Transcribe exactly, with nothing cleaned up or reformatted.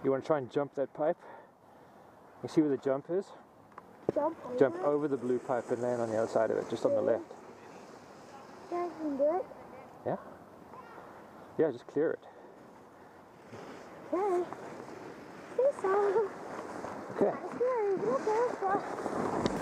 You want to try and jump that pipe? You see where the jump is? Jump over? Jump over the blue pipe and land on the other side of it, just on the left. Yeah, I can do it. Yeah? Yeah, just clear it. Okay. See so. Okay. That's scary. Okay, so.